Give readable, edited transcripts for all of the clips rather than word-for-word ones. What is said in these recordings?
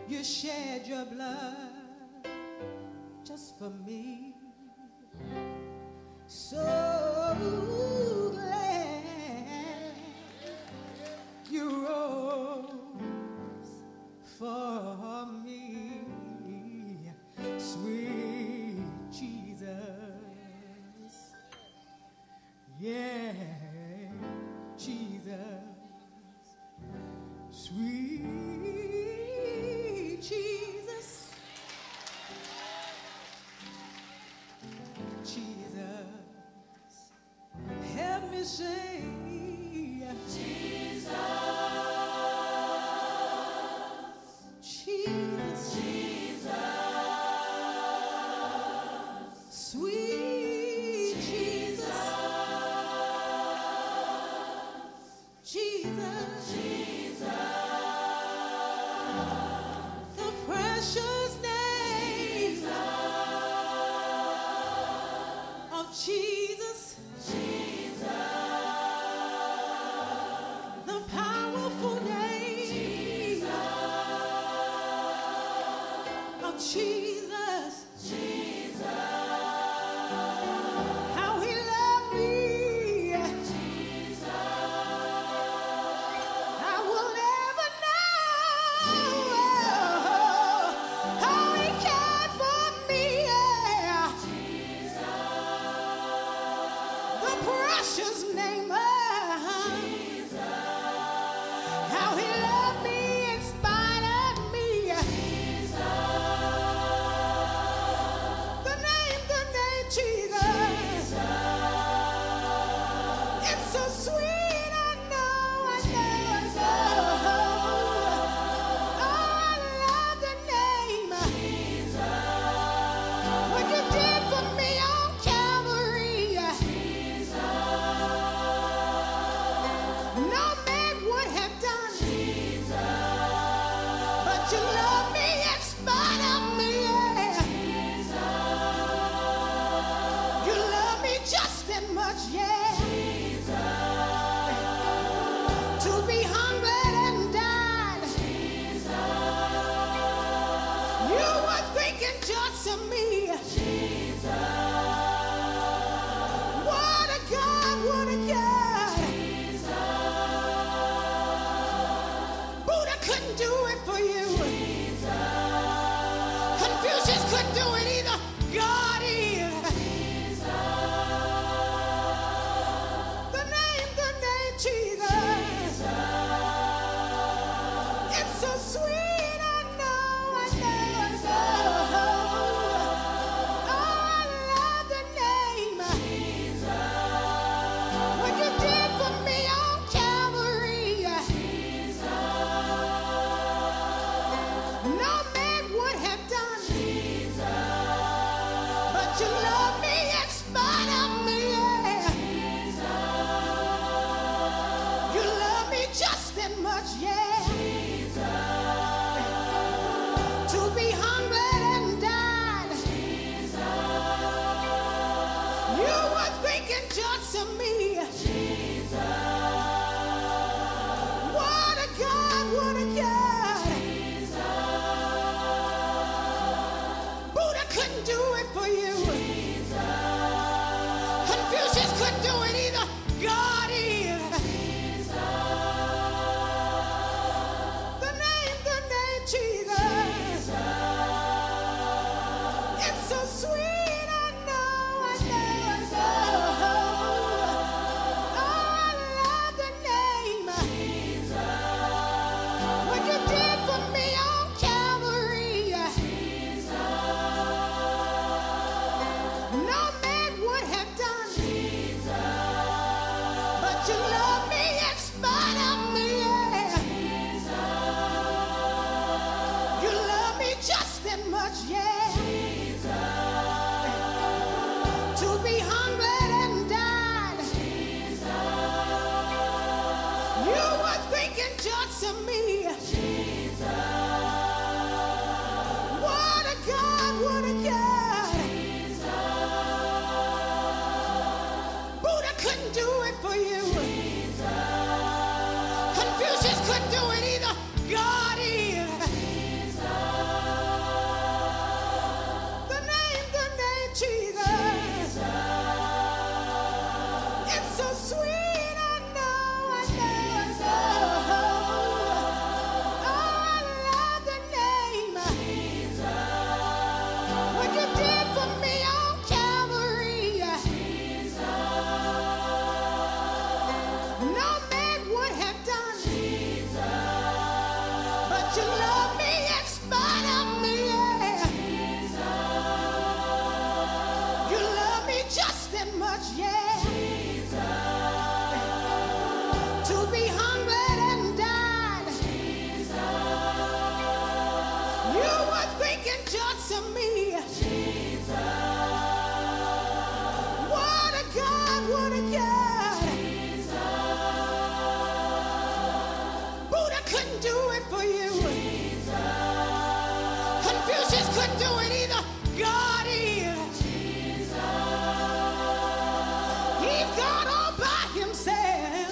You shed your blood just for me. So glad you rose for me, sweet Jesus. Yeah, Jesus, sweet Jesus. Jesus, help me say Jesus, Jesus, Jesus, sweet Jesus, Jesus, Jesus, the precious name of Jesus, the powerful name of Jesus, how he loved me, I will never know how he cared for me, the precious name of how he loved me in spite of me. The name Jesus. It's so sweet, I know. Oh, I love the name. What you did for me on Calvary. No man would have done, but you love me in spite of me. You love me just that much, yeah. To be hungry and died. You were thinking just of me. What a God, what a God. Buddha couldn't do it for you. Confucius couldn't do it either. God is. The name Jesus. It's so sweet, I know. Oh, I love the name. What you did for me on Calvary. No man would have done, but you love me in spite of me. You love me just that much, yeah. To be hungry and died. You were thinking just of me. What a God, what a God. Buddha couldn't do it for you. Confucius couldn't do it either. God is. The name Jesus. It's so sweet, I know. Oh, I love the name. What you did for me on Calvary. You were thinking just of me. What a God, what a God. Buddha couldn't do it for you. Confucius couldn't do it either. God is. He's God all by himself.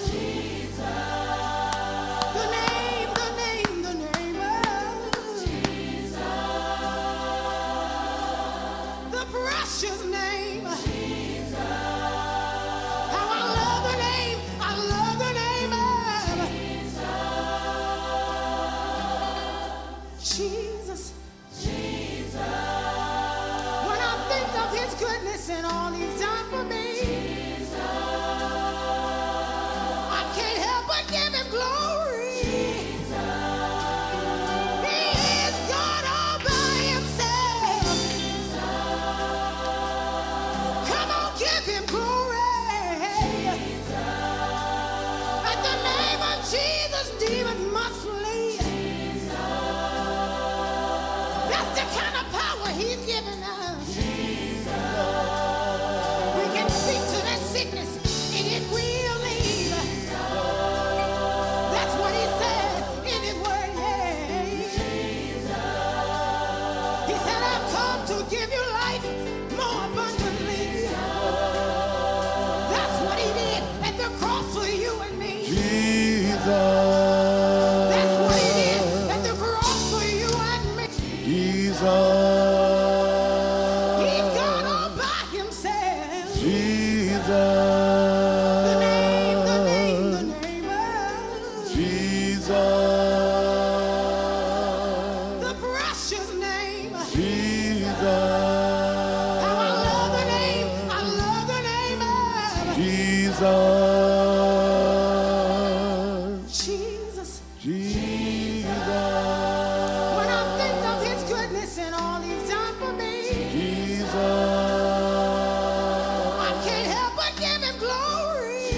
The name of the precious name. How I love the name. I love the name of Jesus. When I think of his goodness and all he's done for me, I can't help but give him glory. He is God all by himself. Come on, give him glory. At the name of Jesus, demons must flee. That's the kind of power he's given us. We can speak to that sickness and it will leave. That's what he said in his word. He said, I've come to give you life more abundantly. That's what he did at the cross for you and me. That's what he did at the cross for you and me. He's God all by himself. The name of the precious name. How I love the name. I love the name of Jesus. When I think of his goodness and all he's done for me, I can't help but give him glory.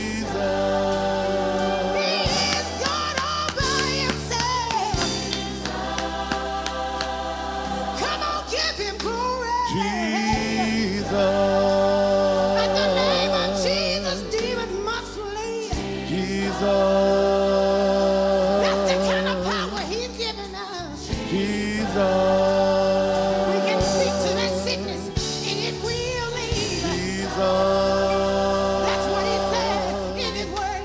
He is God all by himself. Come on, give him glory. At the name of Jesus, demons must flee. That's the kind of power he's given us. We can speak to that sickness and it will leave. That's what he said in his word.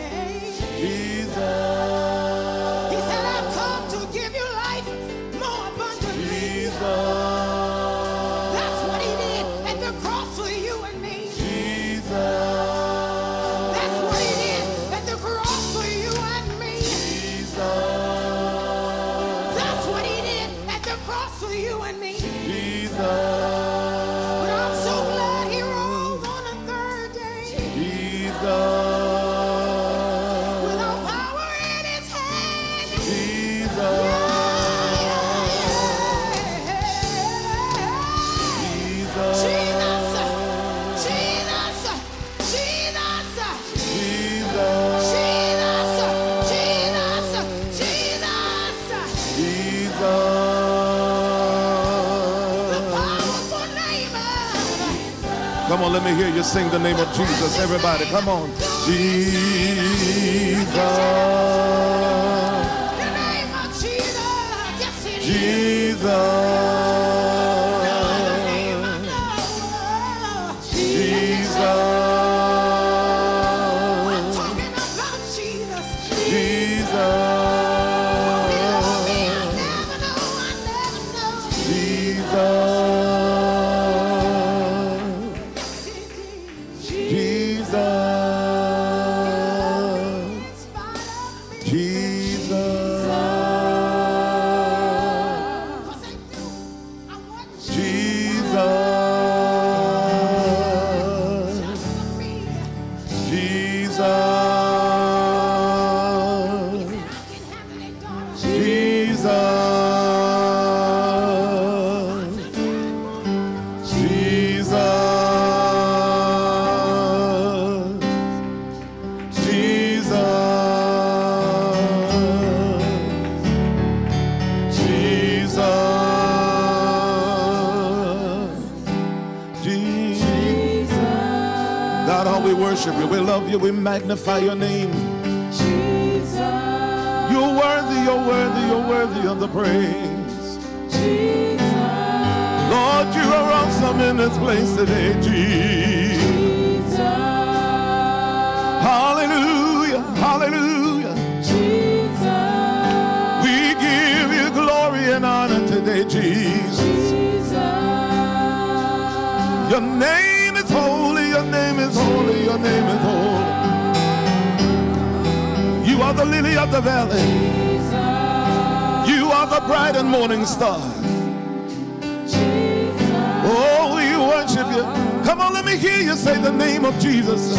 He said, I've come to give you life more abundantly. That's what he did at the cross for you and me. That's what he did at the cross for you and me. That's what he did at the cross for you and me. But I'm so glad he rose on the third day with all power in his hand. Come on, let me hear you sing the name of Jesus. Everybody, come on. Jesus. The name of Jesus. Yes, it is. Jesus. worship you. We love you. We magnify your name. Jesus. You're worthy, you're worthy, you're worthy of the praise. Jesus. Lord, you are awesome in this place today, Jesus. Hallelujah, hallelujah. Jesus. We give you glory and honor today, Jesus. Your name is holy, your name is holy, your name is holy. You are the lily of the valley. You are the bright and morning star. Oh, we worship you. Come on, let me hear you say the name of Jesus.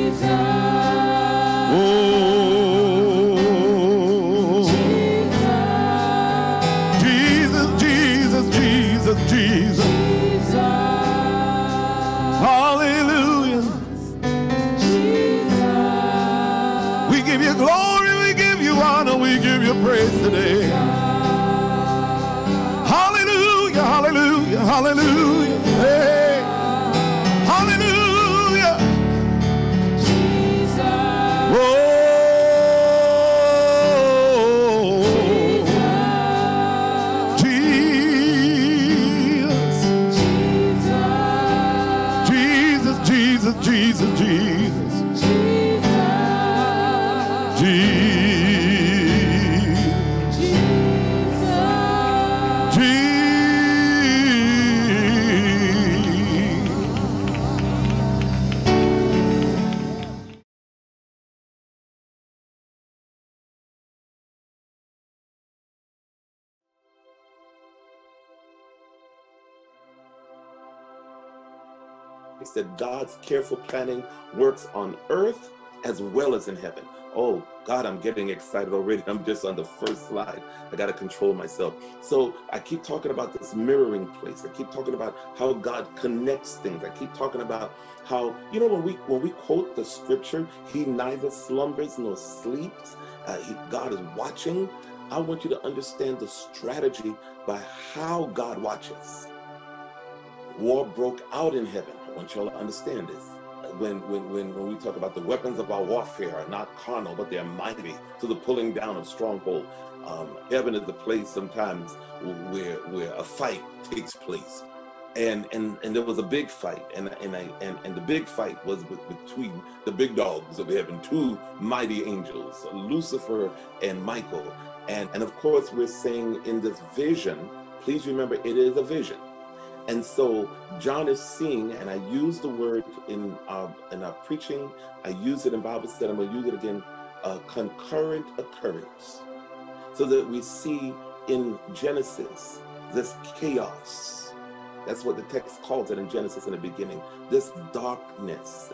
Oh, Jesus, Jesus, Jesus, Jesus. Hallelujah. We give you glory, we give you honor, we give you praise today. Hallelujah, hallelujah, hallelujah. Hey. Hallelujah. Oh, Jesus. Jesus, Jesus, Jesus, Jesus. It's that God's careful planning works on earth as well as in heaven. Oh, God, I'm getting excited already. I'm just on the first slide. I got to control myself. So I keep talking about this mirroring place. I keep talking about how God connects things. I keep talking about how, you know, when we quote the scripture, he neither slumbers nor sleeps. God is watching. I want you to understand the strategy by how God watches. War broke out in heaven. I want y'all to understand this. When we talk about the weapons of our warfare are not carnal, but they're mighty to the pulling down of stronghold. Heaven is the place sometimes where a fight takes place, and there was a big fight, and the big fight was between the big dogs of heaven, two mighty angels, Lucifer and Michael, and of course we're saying in this vision. Please remember, it is a vision. And so John is seeing, and I use the word in our preaching, I use it in Bible study, I'm going to use it again, concurrent occurrence. So that we see in Genesis this chaos. That's what the text calls it in Genesis in the beginning. This darkness.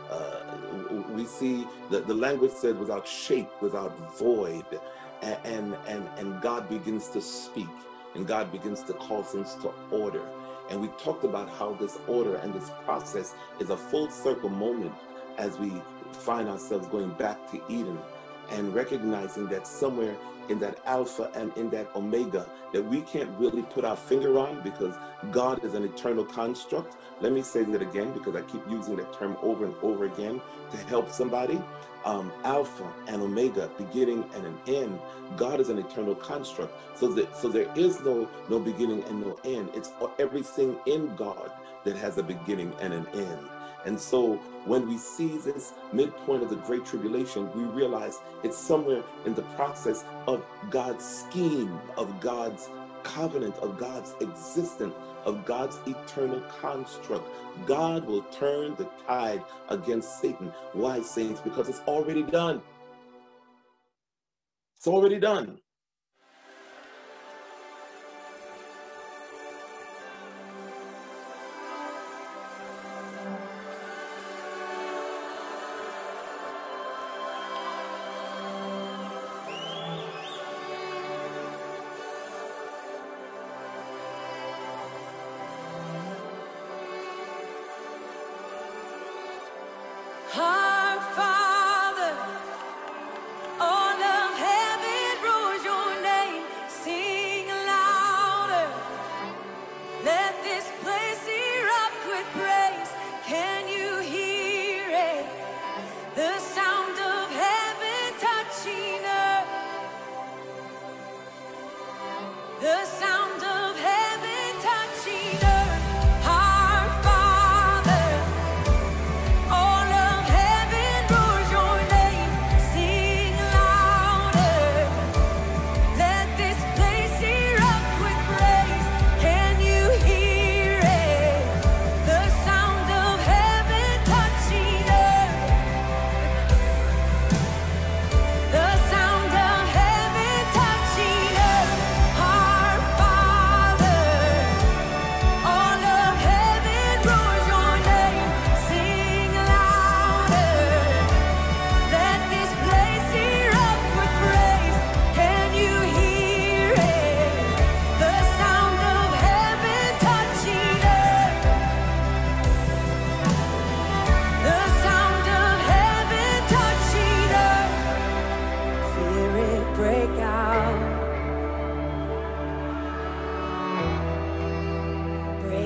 We see the language said without shape, without void. And God begins to speak. And God begins to call things to order. And we talked about how this order and this process is a full circle moment as we find ourselves going back to Eden and recognizing that somewhere in that Alpha and in that Omega that we can't really put our finger on because God is an eternal construct. Let me say that again because I keep using that term over and over again to help somebody. Alpha and Omega, beginning and an end. God is an eternal construct. So there is no beginning and no end. It's everything in God that has a beginning and an end. And so when we see this midpoint of the Great Tribulation, we realize it's somewhere in the process of God's scheme, of God's covenant, of God's existence, of God's eternal construct. God will turn the tide against Satan. Why, saints? Because it's already done. It's already done. Our Father, all of heaven rules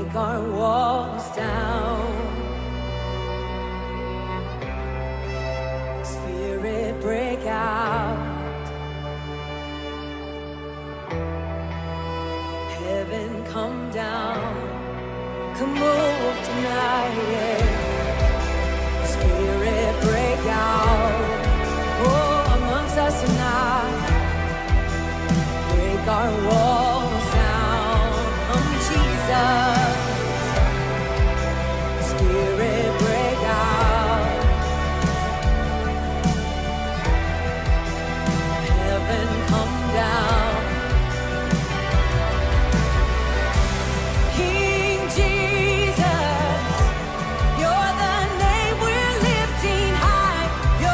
break our walls down. Spirit, break out. Heaven, come down. Come move tonight, yeah. Spirit, break out. Oh, amongst us tonight. Break our walls down. Jesus. Spirit, break out. Heaven, come down. King Jesus, you're the name we're lifting high. You're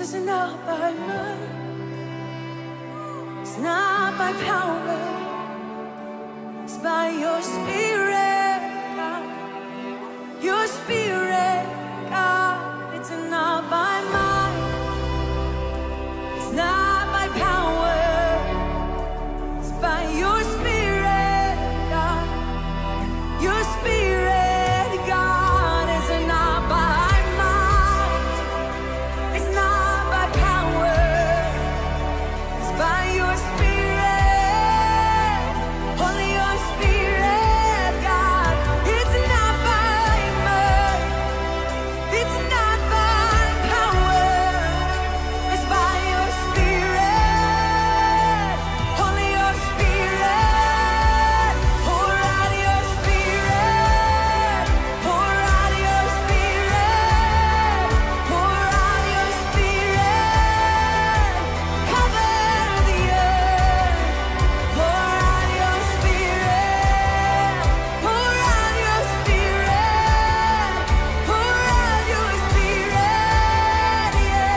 It's not by might, it's not by power, it's by your Spirit, God. Your Spirit, God. It's not by might, it's not by power, it's by your Spirit, God. Your Spirit, God. It's not by might, it's not by power, it's by your Spirit. Only your Spirit, God. It's not by might, it's not by power, it's by your Spirit. Only your Spirit. Pour out your Spirit. Pour out your Spirit. Pour out your Spirit. Cover the earth. Pour out your Spirit. Pour out your Spirit. Pour out your Spirit.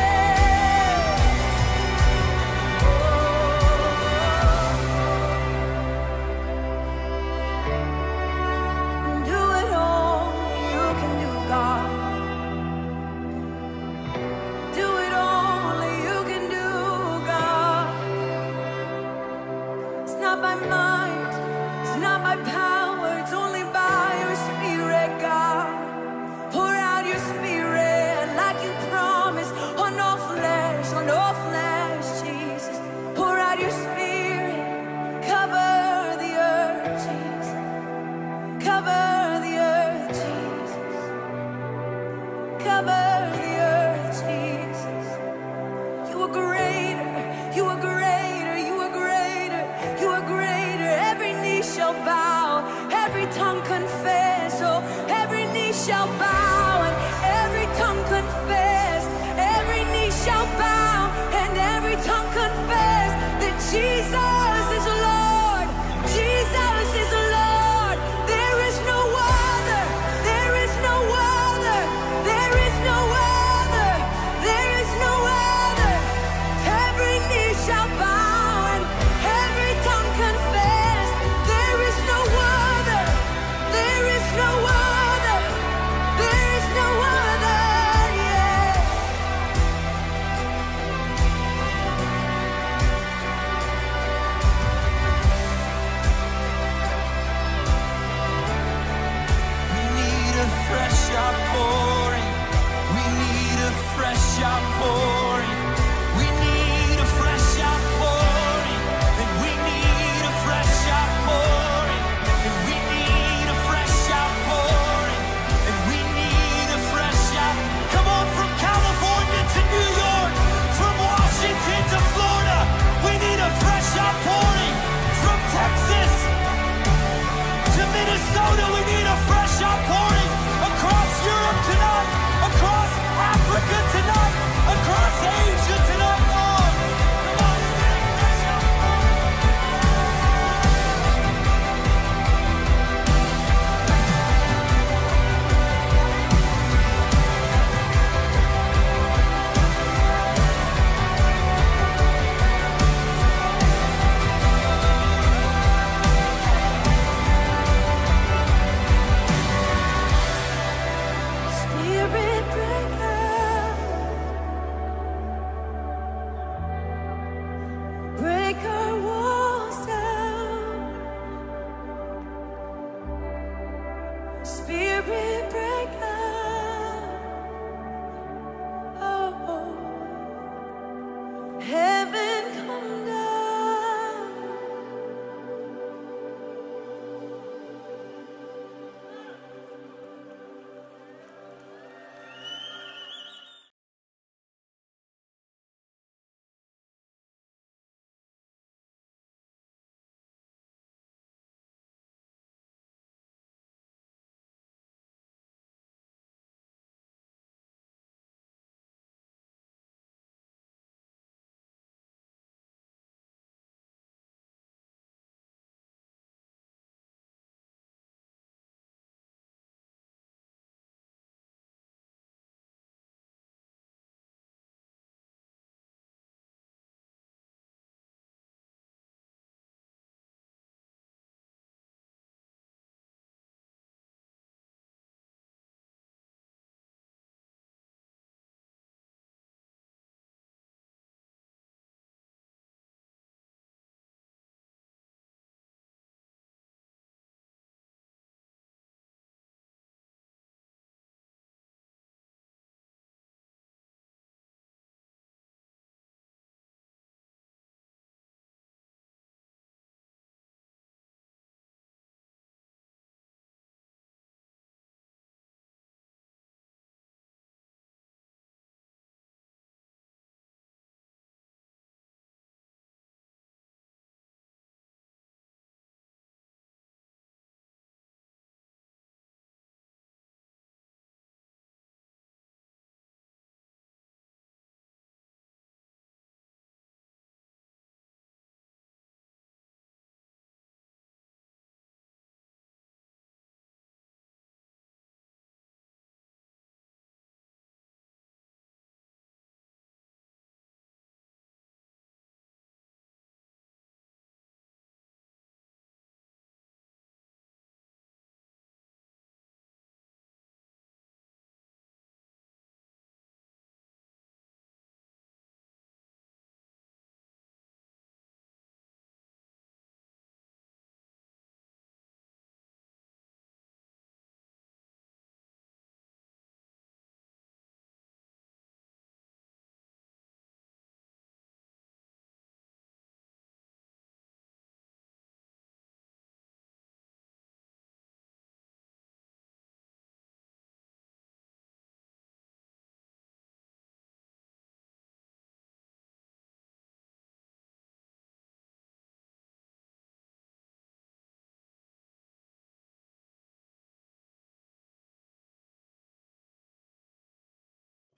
Do it only you can do, God. Do it only you can do, God. It's not by might, it's not by power, it's only by your Spirit, God. Pour out your Spirit like you promised on all flesh, Jesus. Pour out your Spirit, cover the earth, Jesus. Cover the earth, Jesus. Cover the earth, Jesus. You are greater, you are greater, you are greater, you are greater. Every knee shall bow, every tongue confess. Oh, every knee shall bow and every tongue confess. Every knee shall bow and every tongue confess that Jesus is Lord. Jesus is Lord. There is no other. There is no other. There is no other. There is no other. Every knee shall bow and every tongue confess. There is no other. There is no other. There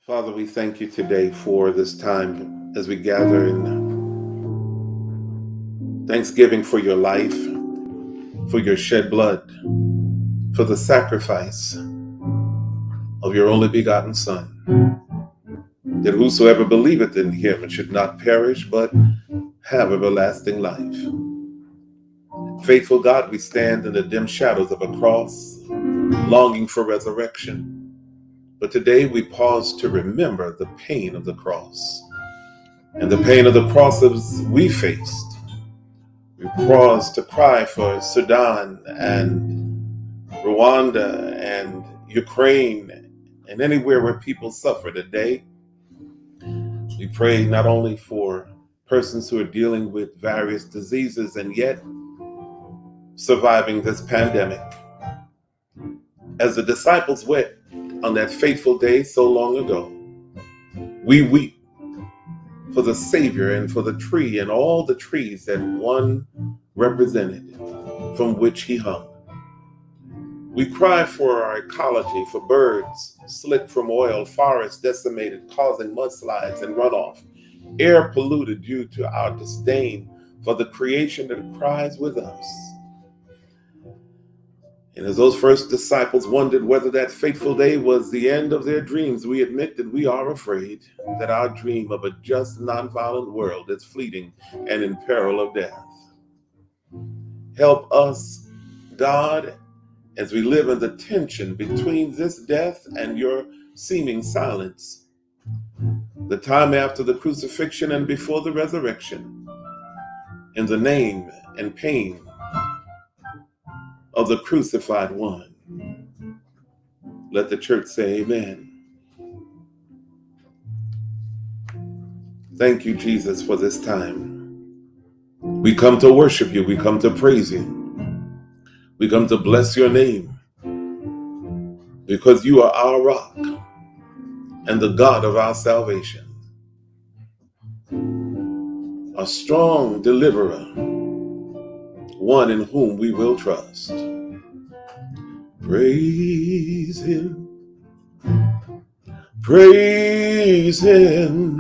Father, we thank you today for this time as we gather in thanksgiving for your life, for your shed blood, for the sacrifice of your only begotten Son, that whosoever believeth in him should not perish, but have everlasting life. Faithful God, we stand in the dim shadows of a cross, longing for resurrection. But today we pause to remember the pain of the cross and the pain of the crosses we faced. We pause to cry for Sudan and Rwanda and Ukraine and anywhere where people suffer today. We pray not only for persons who are dealing with various diseases and yet surviving this pandemic. As the disciples wept on that fateful day so long ago, we weep for the Savior and for the tree and all the trees that one represented from which he hung. We cry for our ecology, for birds slick from oil, forests decimated, causing mudslides and runoff, air polluted due to our disdain for the creation that cries with us. And as those first disciples wondered whether that fateful day was the end of their dreams, we admit that we are afraid that our dream of a just, nonviolent world is fleeting and in peril of death. Help us, God, as we live in the tension between this death and your seeming silence, the time after the crucifixion and before the resurrection, in the name and pain of the crucified one. Let the church say amen. Thank you, Jesus, for this time. We come to worship you. We come to praise you. We come to bless your name because you are our rock and the God of our salvation, a strong deliverer, one in whom we will trust. Praise him, praise him,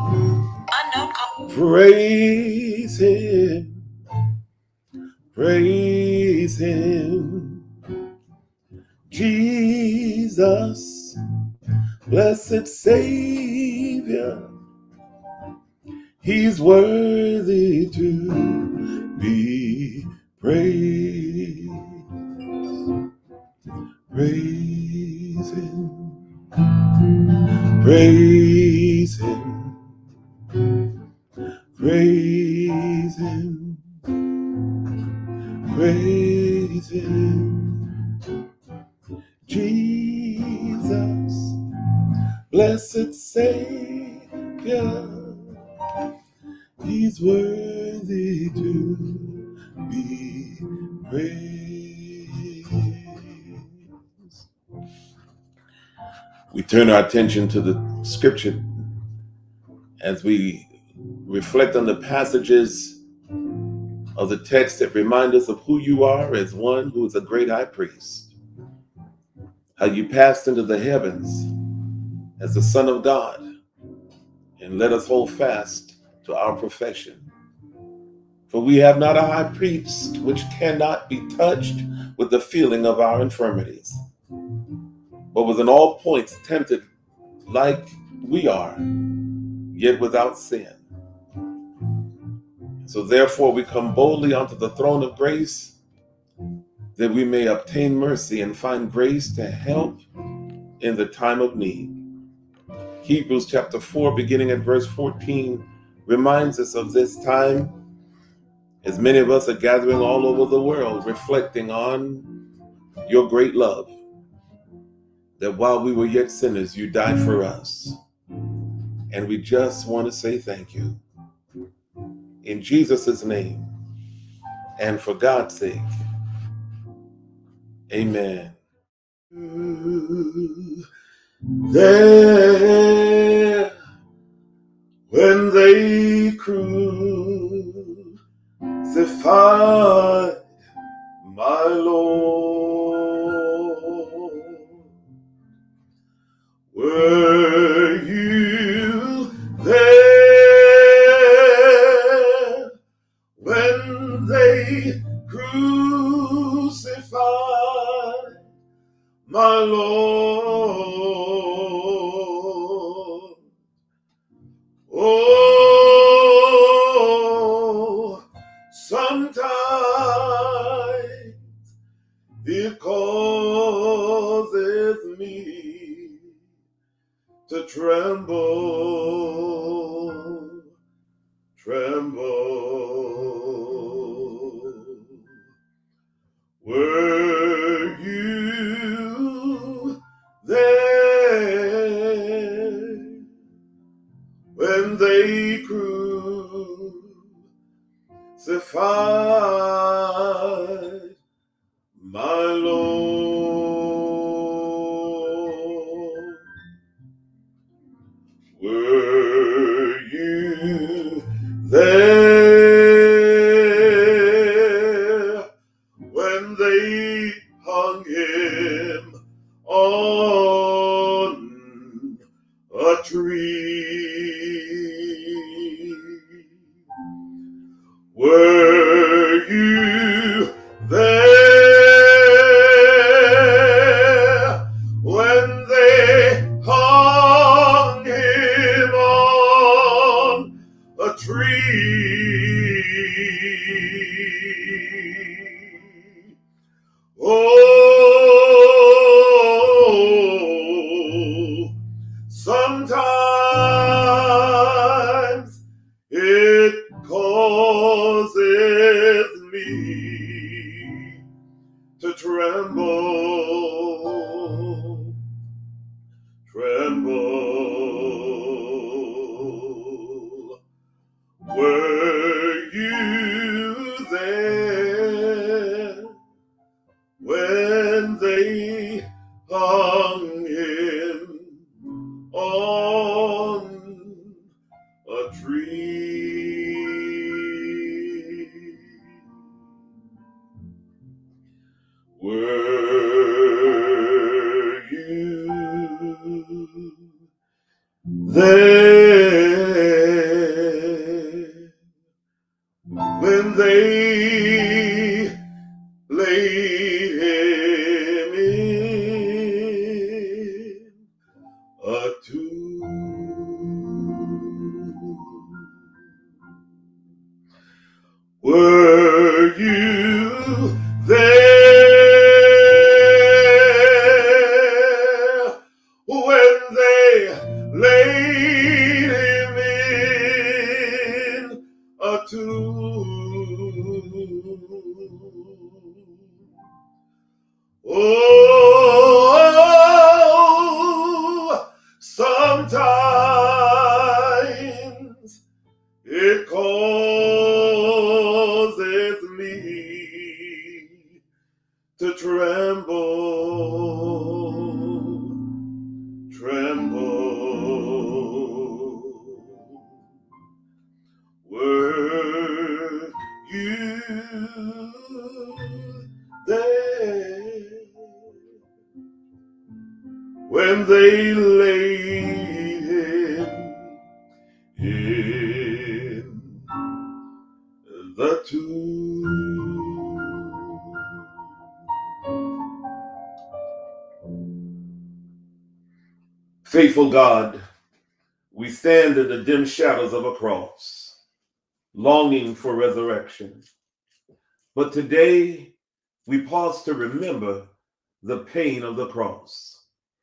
praise him, praise him. Jesus, blessed Savior, he's worthy to be praised. Praise him, praise him, praise him, praise him. Jesus, blessed Savior, he's worthy to be praised. We turn our attention to the scripture as we reflect on the passages of the text that remind us of who you are as one who is a great high priest. How you passed into the heavens as the Son of God and let us hold fast to our profession. For we have not a high priest which cannot be touched with the feeling of our infirmities, but was in all points tempted like we are, yet without sin. So therefore we come boldly unto the throne of grace, that we may obtain mercy and find grace to help in the time of need. Hebrews chapter 4, beginning at verse 14, reminds us of this time as many of us are gathering all over the world, reflecting on your great love, that while we were yet sinners, you died for us. And we just want to say thank you. In Jesus' name, and for God's sake, amen. There, when they crucified my Lord, were my Lord. Oh, sometimes it causes me to tremble, tremble. Were you there when they crucified my Lord? Were you there when they hung him on a tree? Were you there when they hung him on a tree? Oh, sometimes it causes me to tremble, tremble. Were you there when they hung him on a tree? Were you there when they laid him in a tomb? Were you there when they laid him in a tomb? Oh, sometimes it causes me to tremble, tremble. Were you there when they laid him in the tomb? Faithful God, we stand in the dim shadows of a cross, longing for resurrection. But today, we pause to remember the pain of the cross.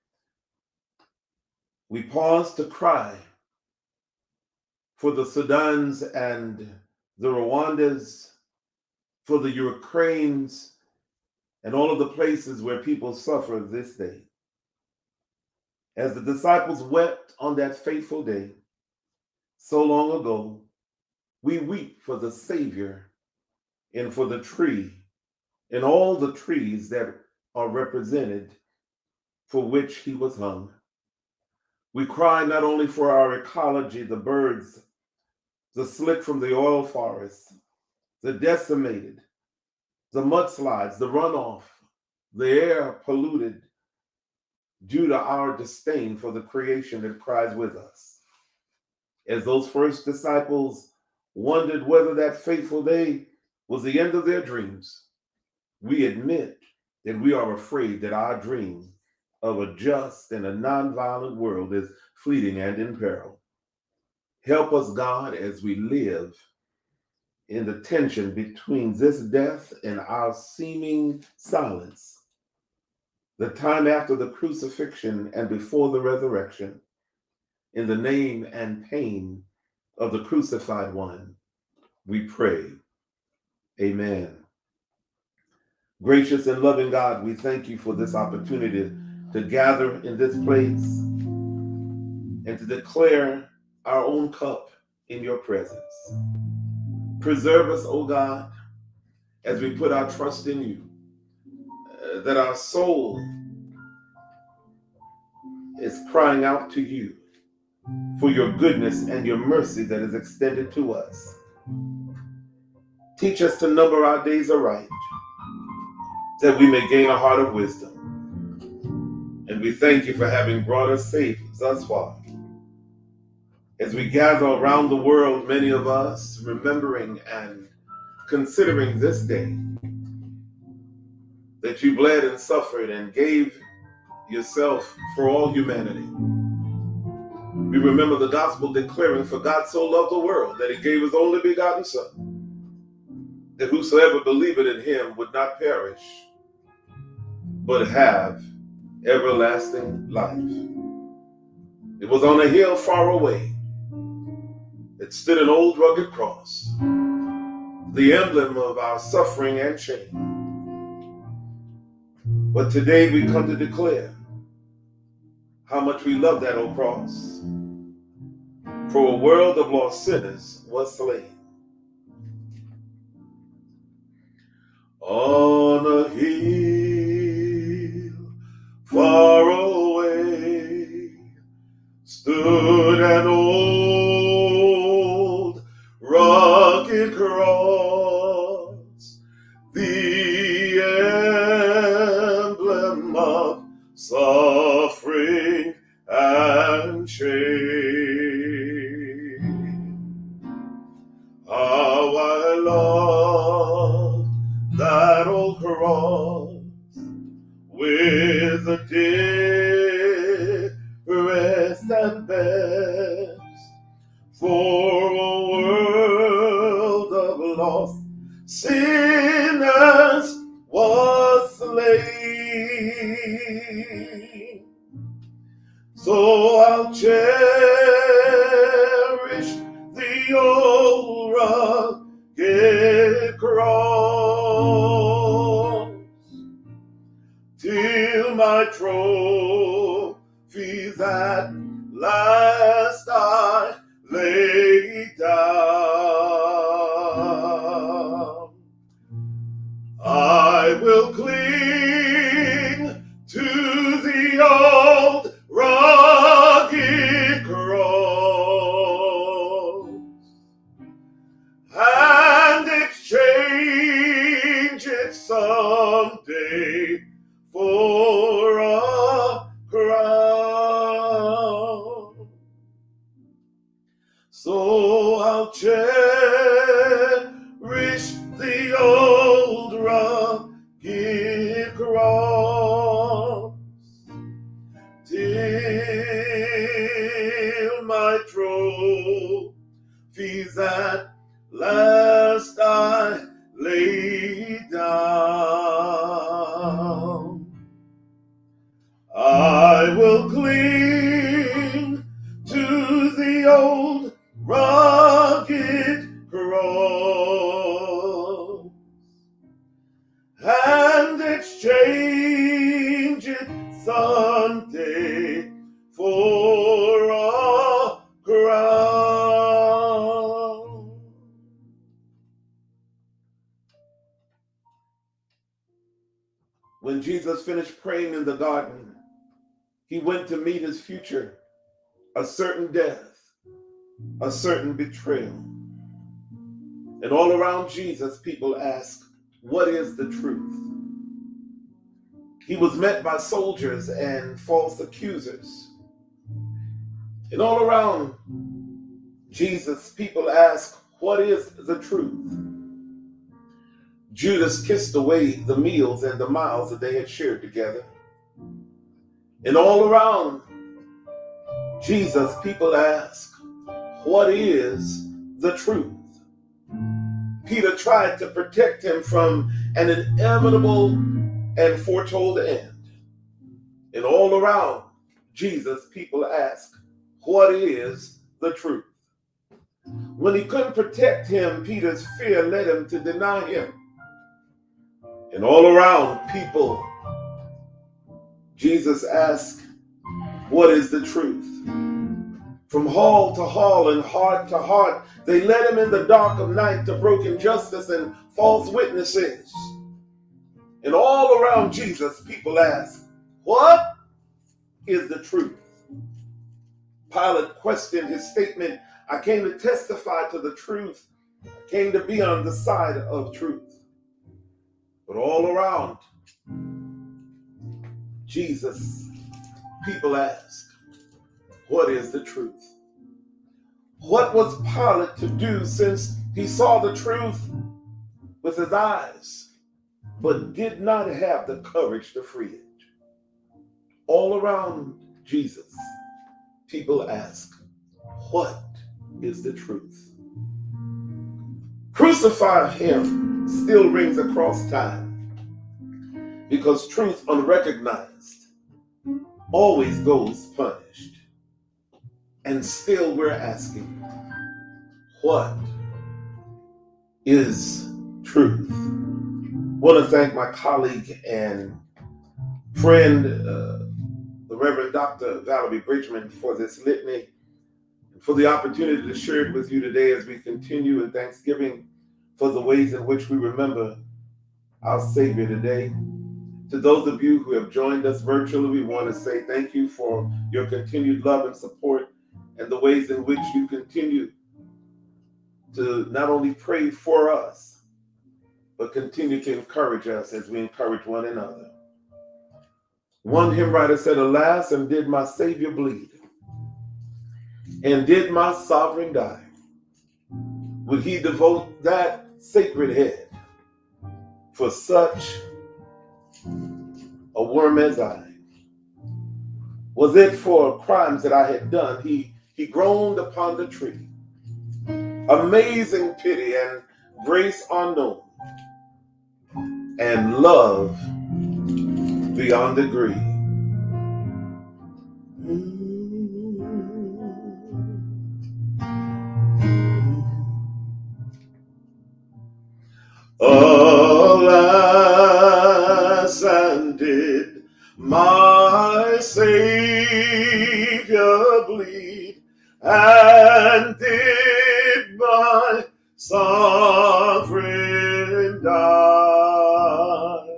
We pause to cry for the Sudans and the Rwandas, for the Ukraines, and all of the places where people suffer this day. As the disciples wept on that fateful day, so long ago, we weep for the Savior and for the tree and all the trees that are represented for which he was hung. We cry not only for our ecology, the birds, the slick from the oil forests, the decimated, the mudslides, the runoff, the air polluted due to our disdain for the creation that cries with us. As those first disciples wondered whether that fateful day was the end of their dreams, we admit that we are afraid that our dreams of a just and a nonviolent world is fleeting and in peril. Help us, God, as we live in the tension between this death and our seeming silence, the time after the crucifixion and before the resurrection, in the name and pain of the crucified one, we pray. Amen. Gracious and loving God, we thank you for this opportunity to gather in this place and to declare our own cup in your presence. Preserve us, O God, as we put our trust in you, that our soul is crying out to you for your goodness and your mercy that is extended to us. Teach us to number our days aright, that we may gain a heart of wisdom. And we thank you for having brought us safe thus far. As we gather around the world, many of us remembering and considering this day that you bled and suffered and gave yourself for all humanity. We remember the gospel declaring, for God so loved the world that he gave his only begotten Son, that whosoever believeth in him would not perish, but have everlasting life. It was on a hill far away that stood an old rugged cross, the emblem of our suffering and shame. But today we come to declare how much we love that old cross. For a world of lost sinners was slain. On a hill far away stood an old rugged cross, the emblem of suffering and shame. How I love that old cross with the dearest and best, for a world of lost sinners was slain. So I'll cherish the old rugged cross till my trophies at last I lay down. I will cling to the old rugged cross and exchange it someday for a crown. So I'll cherish the old rugged cross till my trophies at last I lay down. I will cling to the old rugged cross and exchange it someday for a crown. When Jesus finished praying in the garden, he went to meet his future, a certain death, a certain betrayal. And all around Jesus, people ask, what is the truth? He was met by soldiers and false accusers. And all around Jesus, people ask, what is the truth? Judas kissed away the meals and the miles that they had shared together. And all around Jesus, people ask, what is the truth? Peter tried to protect him from an inevitable and foretold end. And all around Jesus, people ask, what is the truth? When he couldn't protect him, Peter's fear led him to deny him. And all around people, Jesus asked, what is the truth? From hall to hall and heart to heart, they led him in the dark of night to broken justice and false witnesses. And all around Jesus, people ask, what is the truth? Pilate questioned his statement, I came to testify to the truth. I came to be on the side of truth. But all around Jesus, people ask, what is the truth? What was Pilate to do since he saw the truth with his eyes, but did not have the courage to free it? All around Jesus, people ask, what is the truth? Crucify him still rings across time, because truth unrecognized always goes punished. And still we're asking, what is truth? I want to thank my colleague and friend, the Reverend Dr. Valerie Bridgman, for this litany, and for the opportunity to share it with you today as we continue in Thanksgiving for the ways in which we remember our Savior today. To those of you who have joined us virtually, we want to say thank you for your continued love and support and the ways in which you continue to not only pray for us, but continue to encourage us as we encourage one another. One hymn writer said, alas, and did my Savior bleed? And did my sovereign die? Would he devote that sacred head for such a worm as I? Was it for crimes that I had done? He groaned upon the tree. Amazing pity and grace unknown, and love beyond degree. Alas, and did my Savior bleed? And did my sovereign die?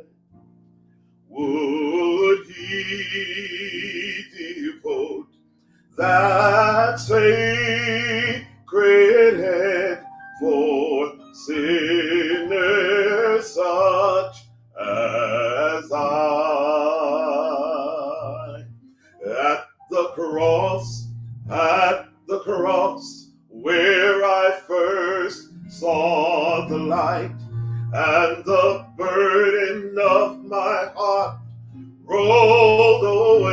Would he devote that sacred head for sinners such as I? At the cross, where I first saw the light, and the burden of my heart rolled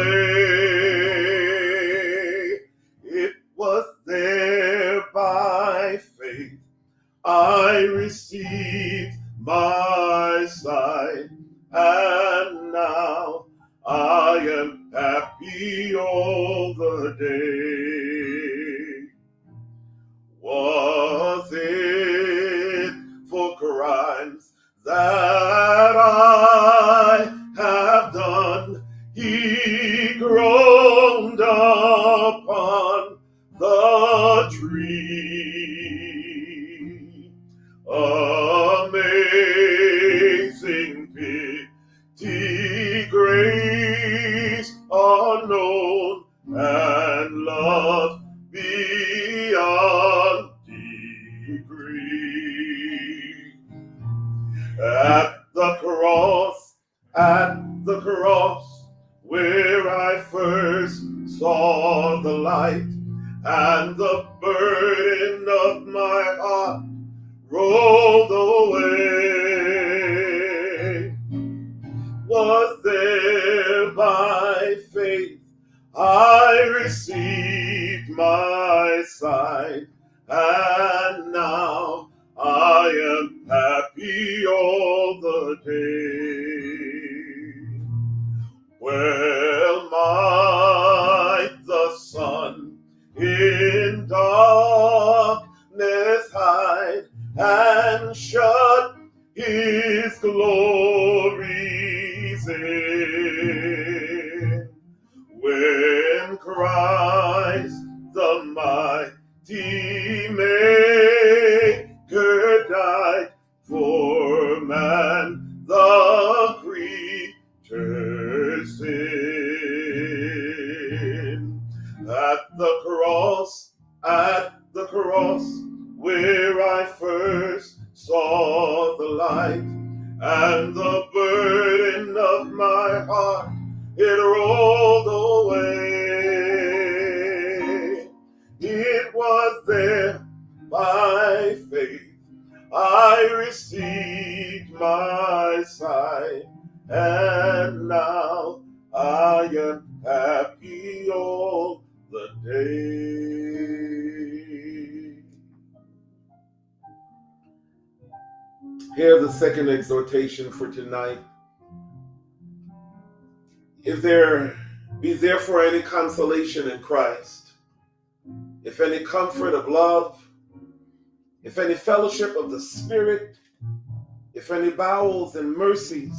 away. It was there by faith I received my sight, and now I am happy all the day. Was it for crimes that I have done? He groaned upon the tree. Amazing pity, grace unknown, and love beyond degree. At the cross, where I first saw the light, and the burden of my heart rolled away. Was there by faith I received my sight, and now I am happy all the day. Well might the sun in darkness hide and shut his glories in, when Christ the mighty Maker died for man, the creature's sin. At the cross, where I first saw the light, and the burden of my heart, it rolled away. It was there by faith I received my sight, and now I am happy all the day. Here's the second exhortation for tonight. If there be therefore any consolation in Christ, if any comfort of love, if any fellowship of the Spirit, if any bowels and mercies,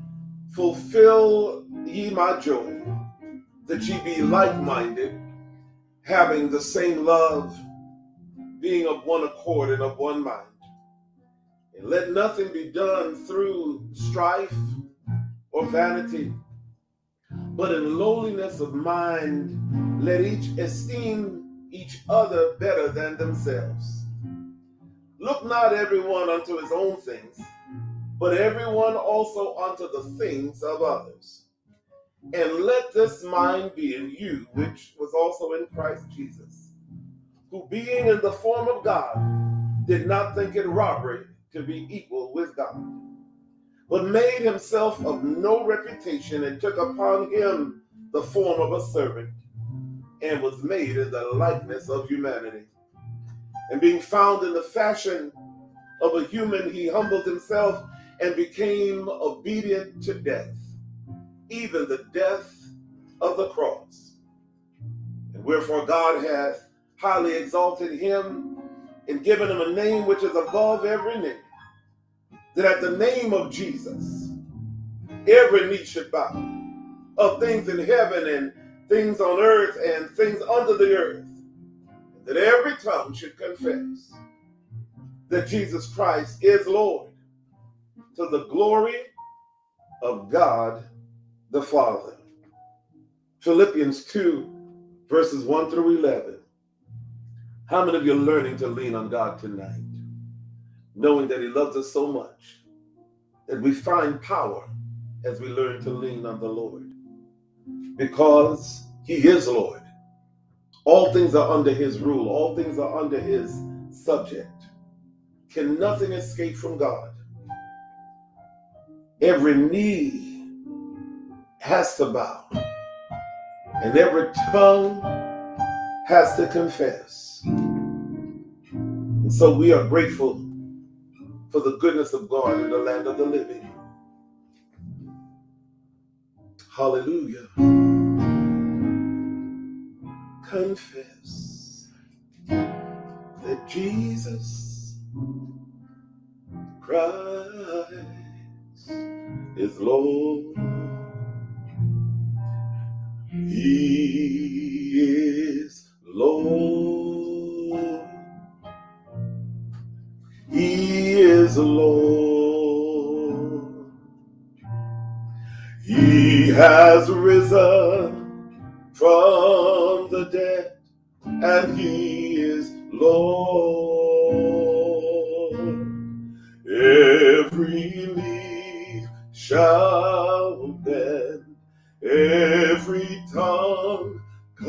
fulfill ye my joy, that ye be like-minded, having the same love, being of one accord and of one mind. And let nothing be done through strife or vanity, but in lowliness of mind, let each esteem each other better than themselves. Look not everyone unto his own things, but everyone also unto the things of others. And let this mind be in you, which was also in Christ Jesus, who being in the form of God, did not think it robbery to be equal with God, but made himself of no reputation, and took upon him the form of a servant, and was made in the likeness of humanity. And being found in the fashion of a human, he humbled himself and became obedient to death, even the death of the cross. And wherefore God hath highly exalted him, and given him a name which is above every name, that at the name of Jesus every knee should bow, of things in heaven and things on earth and things under the earth, and that every tongue should confess that Jesus Christ is Lord, to the glory of God the Father. Philippians 2, verses 1 through 11. How many of you are learning to lean on God tonight, knowing that he loves us so much that we find power as we learn to lean on the Lord? Because he is Lord. All things are under his rule. All things are under his subject. Can nothing escape from God? Every knee has to bow, and every tongue has to confess. And so we are grateful for the goodness of God in the land of the living. Hallelujah. Confess that Jesus Christ is Lord. He is Lord. He is Lord. He has risen from the dead, and he is Lord. Every knee shall bend, every tongue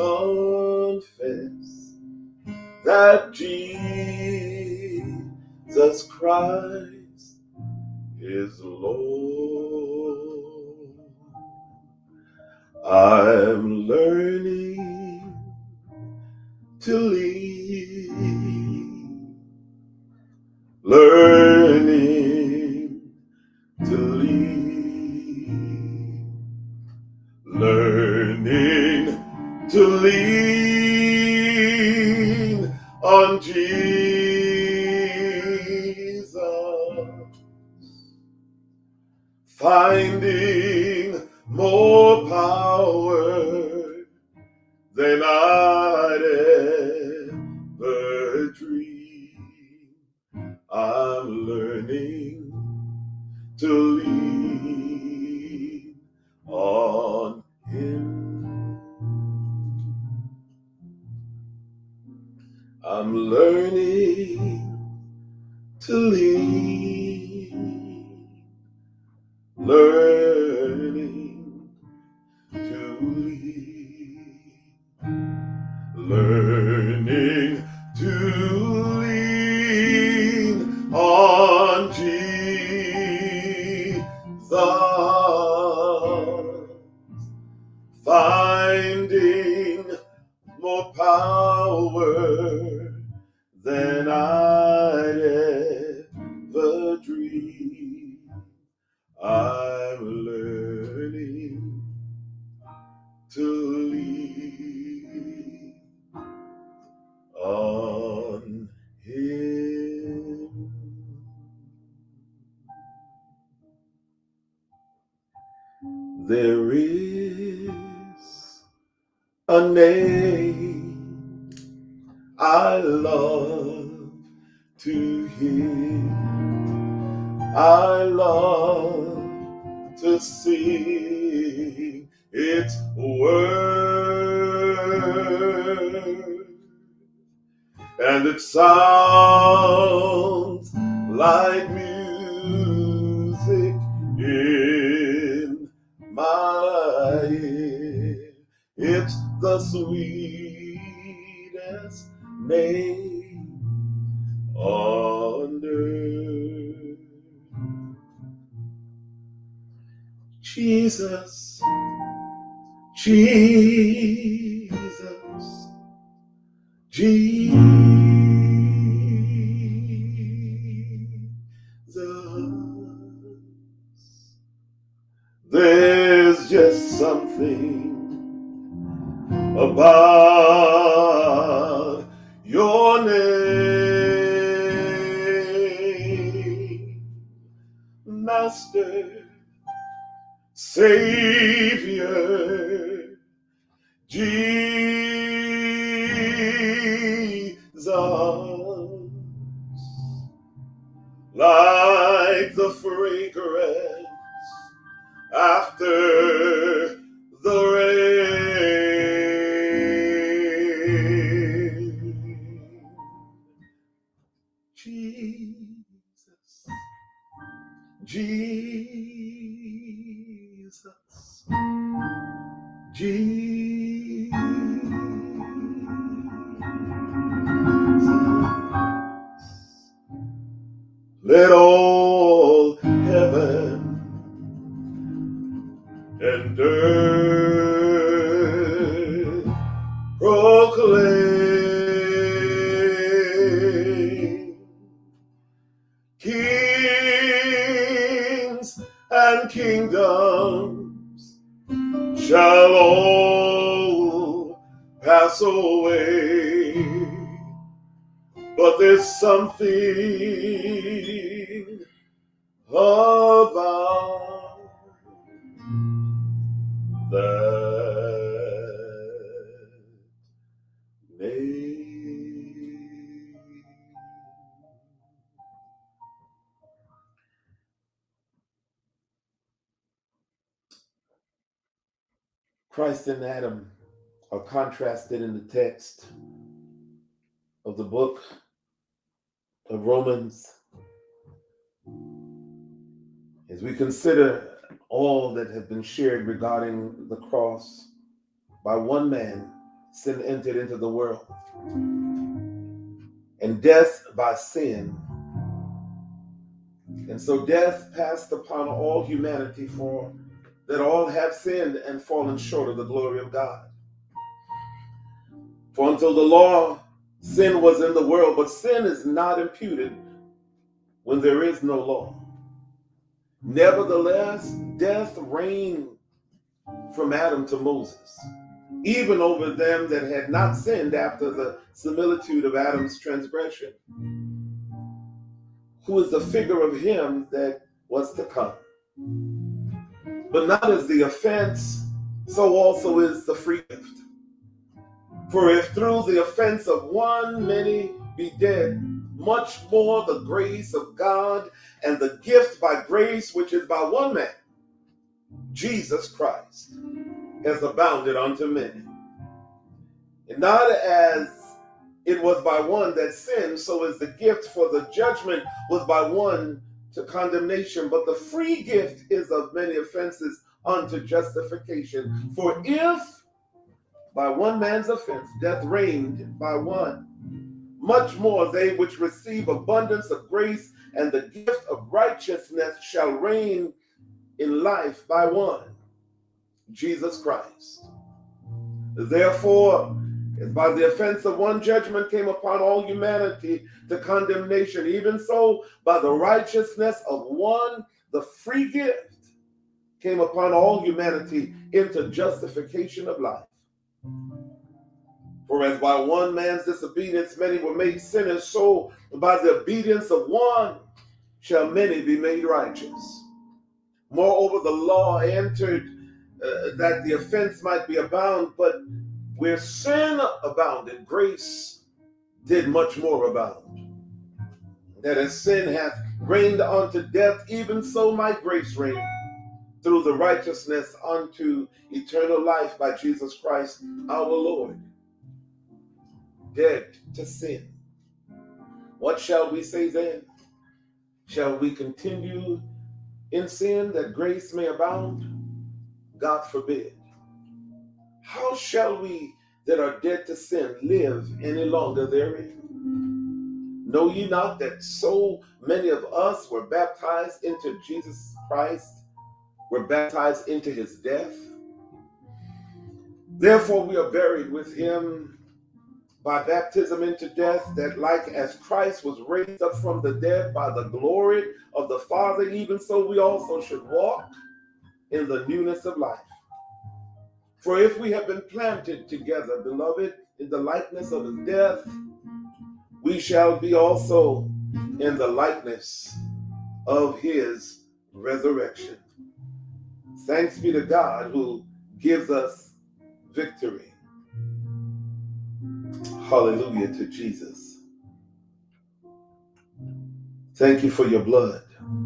confess that Jesus Christ is Lord. I'm learning to lead, learning to lead, learning to lean on Jesus, finding more power than I'd ever dream. I'm learning to lean on Him. I'm learning to lean, learning to lean, learning to lean on Jesus, finding more power than I'd ever dream. I'm learning to lean on Him. There is a name I love to hear, I love to sing its word, and it sounds like music in my ear. It's the sweetest name on earth. Jesus, Jesus, Jesus. There's just something about your name, Master, Savior, Jesus, like the fragrance after the rain. Jesus, Jesus, Jesus. Let all heaven and earth proclaim, kings and kingdoms shall all pass away, but there's something about that name. Christ and Adam are contrasted in the text of the book of Romans as we consider all that has been shared regarding the cross. By one man, sin entered into the world, and death by sin. And so death passed upon all humanity, for that all have sinned and fallen short of the glory of God. For until the law, sin was in the world, but sin is not imputed when there is no law. Nevertheless, death reigned from Adam to Moses, even over them that had not sinned after the similitude of Adam's transgression, who is the figure of him that was to come. But not as the offense, so also is the free gift. For if through the offense of one many be dead, much more the grace of God and the gift by grace, which is by one man, Jesus Christ, has abounded unto many. And not as it was by one that sinned, so is the gift, for the judgment was by one to condemnation, but the free gift is of many offenses unto justification. For if by one man's offense death reigned by one, much more they which receive abundance of grace and the gift of righteousness shall reign in life by one, Jesus Christ. Therefore, as by the offense of one judgment came upon all humanity to condemnation, even so by the righteousness of one the free gift came upon all humanity into justification of life. For as by one man's disobedience many were made sinners, so by the obedience of one shall many be made righteous. Moreover, the law entered that the offense might be abound, but where sin abounded, grace did much more abound. That as sin hath reigned unto death, even so might grace reign through the righteousness unto eternal life by Jesus Christ our Lord. Dead to sin. What shall we say then? Shall we continue in sin that grace may abound? God forbid. How shall we that are dead to sin live any longer therein? Know ye not that so many of us were baptized into Jesus Christ, were baptized into his death? Therefore we are buried with him by baptism into death, that like as Christ was raised up from the dead by the glory of the Father, even so we also should walk in the newness of life. For if we have been planted together, beloved, in the likeness of his death, we shall be also in the likeness of his resurrection. Thanks be to God who gives us victory. Hallelujah to Jesus. Thank you for your blood.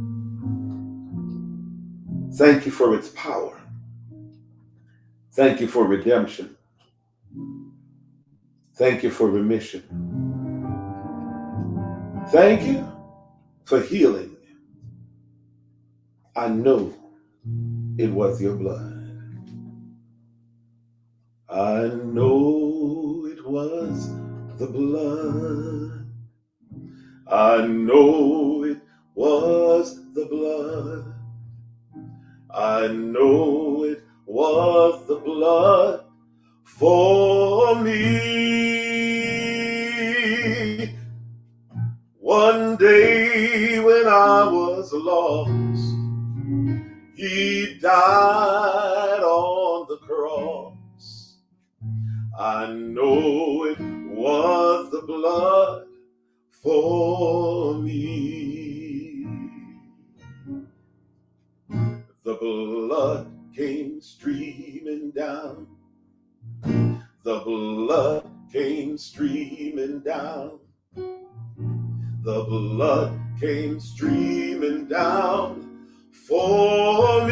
Thank you for its power. Thank you for redemption. Thank you for remission. Thank you for healing. I know it was your blood. I know it was the blood. I know it was the blood. I know it was the blood for me. One day when I was lost, he died on the cross. I know it was the blood for me. The blood came streaming down. The blood came streaming down. The blood came streaming down for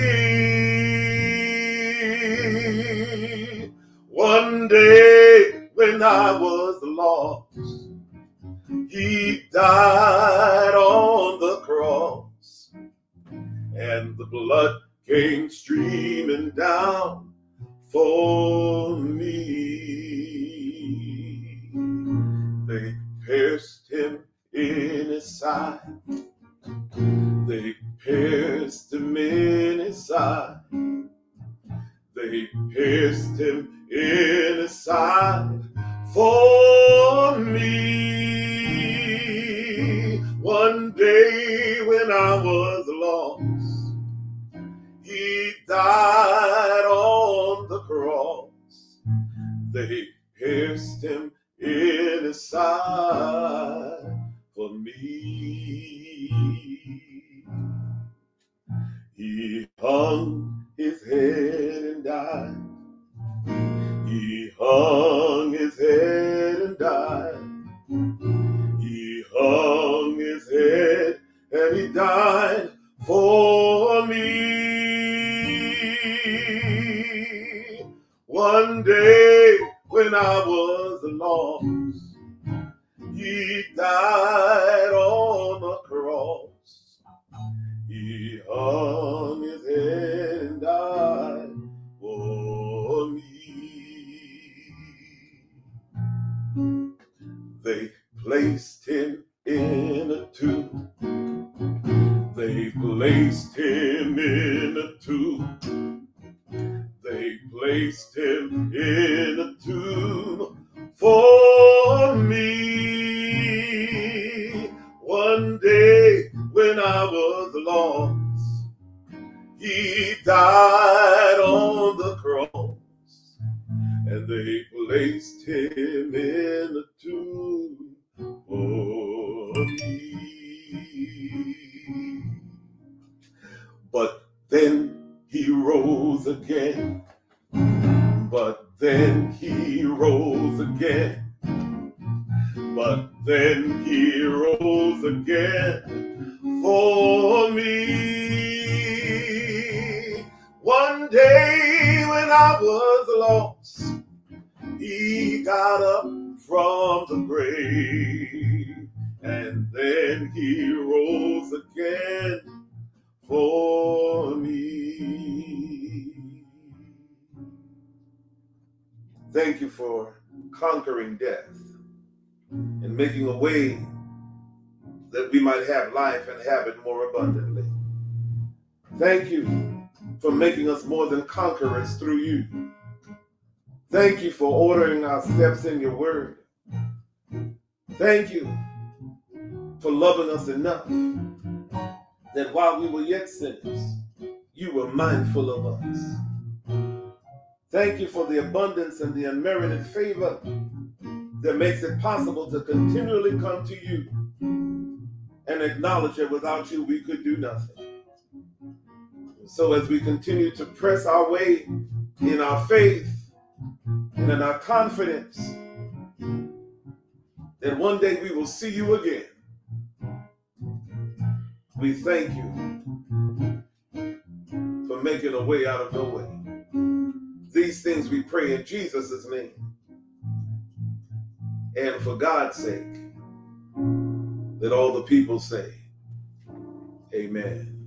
me. One day when I was lost, he died on the cross, and the blood came streaming down for me. They pierced him in his side. They pierced him in his side. when I was lost, he died on the cross. They pierced him in his side for me. He hung his head and died. He hung his head and died. He hung his head and he died for me. One day when I was lost, he died on the cross. He hung his head and died for me. They placed him in a tomb. They placed him in a tomb. They placed him in a tomb for me. One day when I was lost, he died on the cross, and they placed him in a tomb for me. But then he rose again. But then he rose again. But then he rose again for me. One day when I was lost, he got up from the grave, and then he rose again for me. Thank you for conquering death and making a way that we might have life and have it more abundantly. Thank you for making us more than conquerors through you. Thank you for ordering our steps in your word. Thank you for loving us enough that while we were yet sinners, you were mindful of us. Thank you for the abundance and the unmerited favor that makes it possible to continually come to you and acknowledge that without you we could do nothing. So as we continue to press our way in our faith and in our confidence that one day we will see you again, we thank you for making a way out of no way. These things we pray in Jesus' name. And for God's sake, let all the people say, amen.